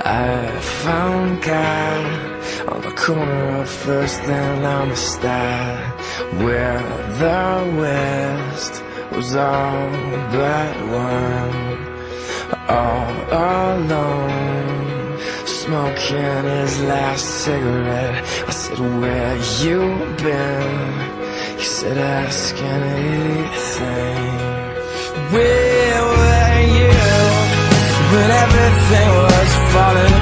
I found God on the corner of First and Amistad, where the West was all but one. All alone, smoking his last cigarette. I said, where you been? He said, ask anything. Where were you when everything was falling